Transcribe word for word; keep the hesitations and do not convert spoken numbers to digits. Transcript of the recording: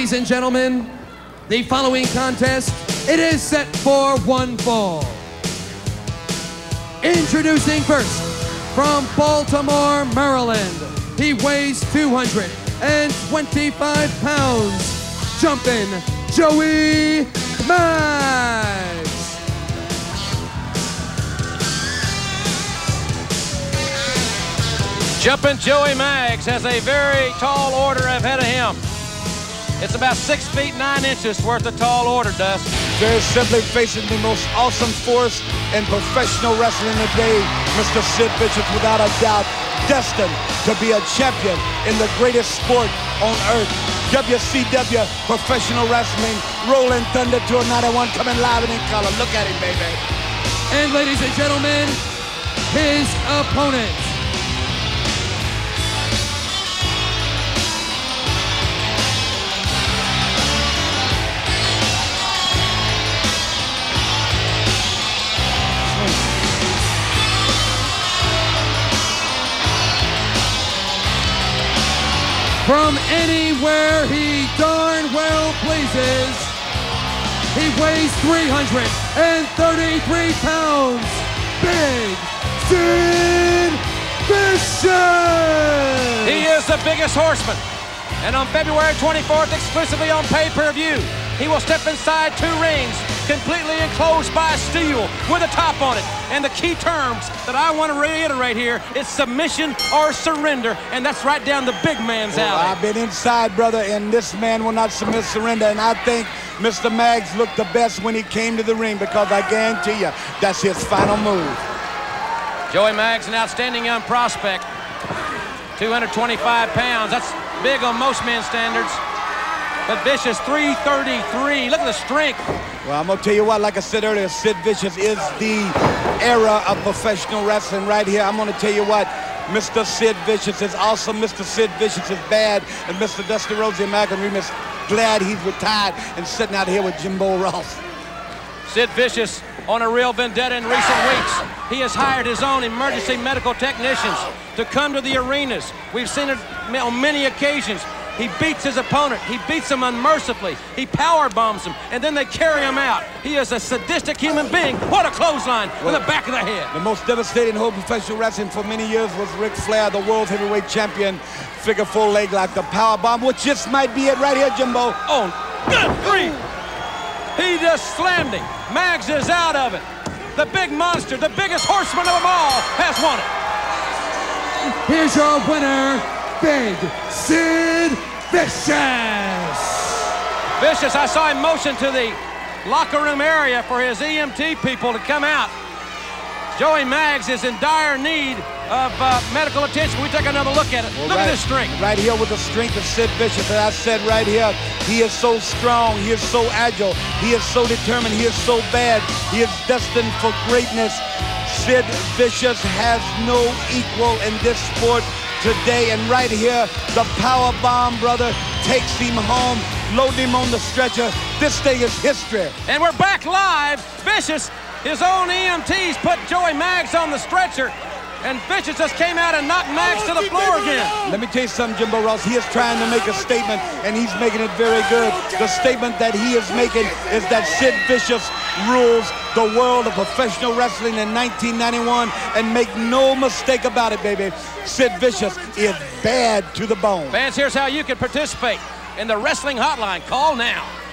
Ladies and gentlemen, the following contest, it is set for one fall. Introducing first, from Baltimore, Maryland, he weighs two hundred twenty-five pounds, Jumpin' Joey Maggs. Jumpin' Joey Maggs has a very tall order ahead of him. It's about six feet nine inches worth of tall order, Dust. Very simply, facing the most awesome force in professional wrestling today, Mister Sid Vicious, without a doubt, destined to be a champion in the greatest sport on earth. W C W Professional Wrestling, Rolling Thunder Tour ninety-one, coming live and in color. Look at him, baby. And ladies and gentlemen, his opponent. From anywhere he darn well pleases, he weighs three hundred thirty-three pounds, Big Sid Vicious! He is the biggest horseman. And on February twenty-fourth, exclusively on pay-per-view, he will step inside two rings, completely enclosed by steel with a top on it. And the key terms that I want to reiterate here is submission or surrender, and that's right down the big man's well, alley. I've been inside, brother, and this man will not submit, surrender, and I think Mister Maggs looked the best when he came to the ring, because I guarantee you, that's his final move. Joey Maggs, an outstanding young prospect, two hundred twenty-five pounds. That's big on most men's standards. But Vicious, three thirty-three. Look at the strength. Well, I'm going to tell you what, like I said earlier, Sid Vicious is the era of professional wrestling right here. I'm going to tell you what, Mister Sid Vicious is awesome, Mister Sid Vicious is bad, and Mister Dusty Rhodes McIntyre is glad he's retired and sitting out here with Jimbo Ross. Sid Vicious on a real vendetta in recent weeks. He has hired his own emergency medical technicians to come to the arenas. We've seen it on many occasions. He beats his opponent. He beats him unmercifully. He power bombs him, and then they carry him out. He is a sadistic human being. What a clothesline well, in the back of the head. The most devastating whole professional wrestling for many years was Ric Flair, the world heavyweight champion, figure four leg lock, the power bomb, which just might be it right here, Jimbo. Oh, good grief. He just slammed him. Maggs is out of it. The big monster, the biggest horseman of them all, has won it. Here's your winner, Big Sid Vicious. Vicious, I saw him motion to the locker room area for his E M T people to come out. Joey Maggs is in dire need of uh, medical attention. We take another look at it. Well, look right, at this strength. Right here with the strength of Sid Vicious. As I said right here, he is so strong, he is so agile, he is so determined, he is so bad, he is destined for greatness. Sid Vicious has no equal in this sport today, and right here, the power bomb, brother, takes him home, load him on the stretcher. This thing is history. And we're back live. Vicious, his own E M Ts put Joey Maggs on the stretcher, and Vicious just came out and knocked Maggs to the floor again. Let me tell you something, Jimbo Ross. He is trying to make a statement, and he's making it very good. The statement that he is making is that Sid Vicious rules the world of professional wrestling in nineteen ninety-one, and make no mistake about it, baby, Sid Vicious is bad to the bone. Fans, here's how you can participate in the Wrestling Hotline. Call now.